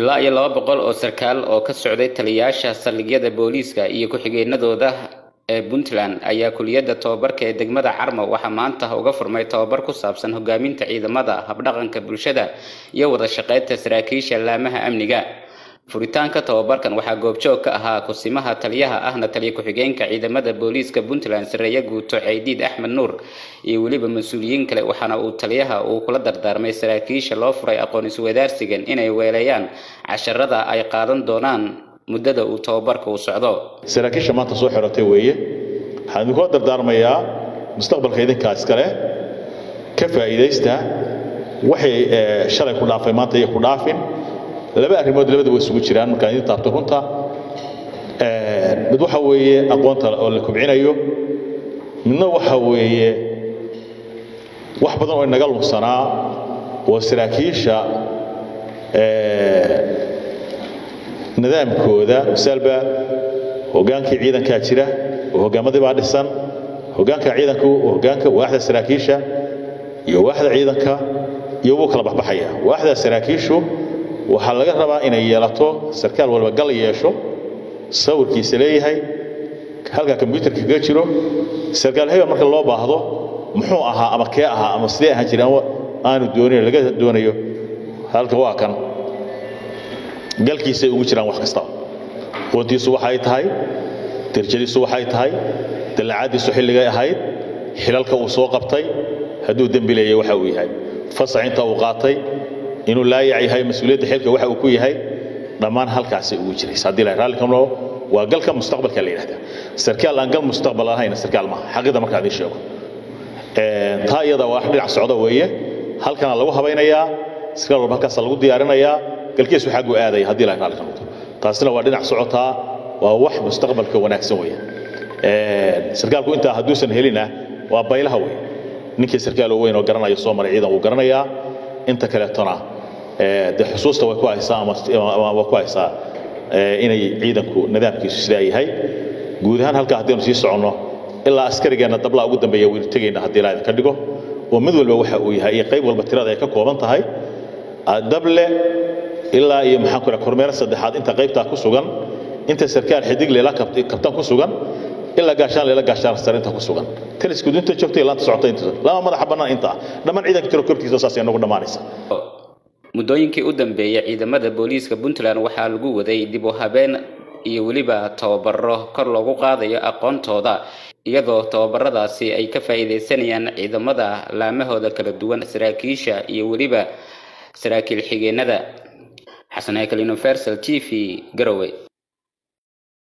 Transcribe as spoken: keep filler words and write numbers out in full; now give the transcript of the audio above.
ilaa iyo laba boqol oo sarkaal oo ka socday taliyaasha saldhigyada booliiska iyo ku-xigeenadooda ee Puntland ayaa kuliyada tababarka ee degmada Carmo waxa maanta uga furmay tababar ku saabsan hogaaminta ciidamada, habdhaqanka bulshada iyo wada shaqeynta saraakiisha laamaha amniga. Furitaanka tababarkan waxa goobjoog ka ahaa kusimaha taliyaha ahna taliye ku-xigeenka ciidamada booliiska Puntland Sareeya Guuto Ciidiid Axmed Nuur iyo waliba mas'uuliyiin kale waxaana uu taliyaha uu kula dardaarmay saraakiisha loo furay aqoon isweydaarsigan inay weelayaan casharada ay qaadan doonaan muddada uu tababarka u socdo. saraakiisha maanta soo xiratay weeye waxaan ku dardaarmayaa mustaqbalka idinka iskale ka faa'iideysta waxay shalay ku dhaafay maanta iyo ku dhaafin laba arrimood labadaba isugu jiraan marka ay taabto runta ee mid waxa weeye aqoonta oo la kubcinayo midna waxa weeye wax badan oo naga lumsanaa oo saraakiisha ee nidaamkooda salba hogaankii ciidanka jira oo hogaamadii baa dhisan hogaanka ciidanku hogaanka waaxda saraakiisha iyo waaxda ciidanka iyo uu kala baxbaxaya waaxda saraakiishu waxa laga rabaa inay yeelato sarkaal walba gal yeesho sawirkiisa leeyahay halka computerka ka jiro sarkaal hay'ad marka loo baahdo muxuu ahaa ama kee ahaa ama sidee ahaan jiraan aanu doonayo laga doonayo halka waa kan galkiisa ugu jiraan wax kasta qoontiisu waxay tahay tirjadiisu waxay tahay dalacaadiisu xilliga ahayd xilalka uu soo qabtay haduu dambileeyay waxa uu yahay fasaxinta uu qaatay inuu la yahay mas'uuliyadda xilka waxa uu ku yahay dhamaan halkaas ugu jiray hadii la raali kamno waa galka mustaqbalka la yiraahdo sarkaal aan gal mustaqbal ahayn sarkaal ma xaqida marka aad sheego ee taayada wax dhinac socdo weeye halkan lagu habaynayaa sarkaal walba halkaas lagu diyaarinayaa galkiisu xaq u aaday hadii la raali kamno taasina waa dhinac socotaa waa wax mustaqbalka wanaagsan weeye ee sarkaalku inta haduusan helina waa baylaha weeye ninkii sarkaal weyn oo garanayo Soomaali ciidan uu garanayaa inta kale tona ee de xusuusta way ku haysaa ama waa ku haysaa inay ciidanku nidaamkiisu sida yahay guud ahaan halka hadii aanu sii socono ilaa askarigeena dabla ugu dambeeya wuu tagayna hadii la ka dhigo oo mid walba waxa uu yahay qayb walba tirada ay ka kooban tahay dable ilaa iyo maxaan ku raraa kormeer saddexaad inta qaybta ku sugan inta sarkaal xidig leela kabtan ku sugan ila gaashaan leela gaashaan sarinta ku sugan talisku inta joogtay laanta socotay inta lama madax banaan inta dhamaan ciidanka tiro kortiisa saas ay nagu dhamaanaysa. muddooyinkii u dambeeyay ciidamada booliiska Puntland waxa lagu waday dib u habeen iyo waliba tababaro kor loogu qaadayo aqoontooda iyadoo tababaradaasi ay ka faa'iideysanayaan ciidamada laamahooda kala duwan saraakiisha iyo waliba saraakiil xigeenada. Xasan Haykal Universal T V Garowe.